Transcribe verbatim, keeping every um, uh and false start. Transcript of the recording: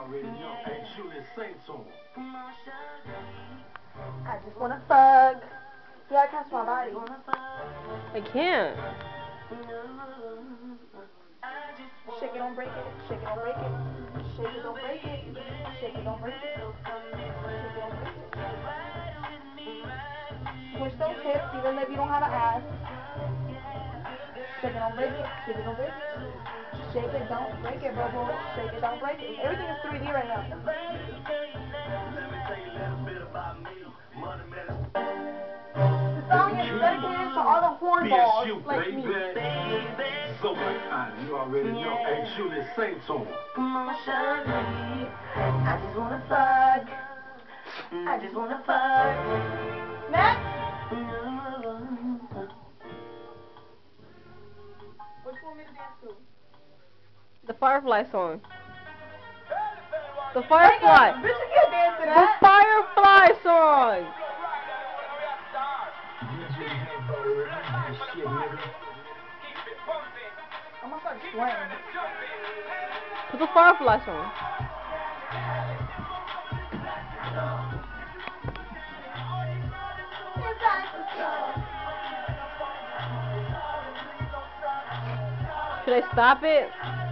already know. Hey, Julie, sing to him. I just wanna fuck. You gotta catch my body. I can't. Shake it, don't break it. Shake it, don't break it. Shake it, don't break it. Shake it, don't break it. Shake it, don't break it. Push those hips even if you don't have an ass. Shake it, don't break it. Shake it, don't break it. Shake it, don't break it, bro, bro. Shake it, don't break it. Everything is three D right now. The song is dedicated to all the hornballs like me. So much time, you already know. Hey, Julie, sing to him. I just wanna fuck. I just wanna fuck. Next. What you want me to dance to? The Firefly song. The Firefly. Bitch, you can't dance to The that. Firefly song. I'm gonna start sweating. Put the Firefly song. Should I stop it?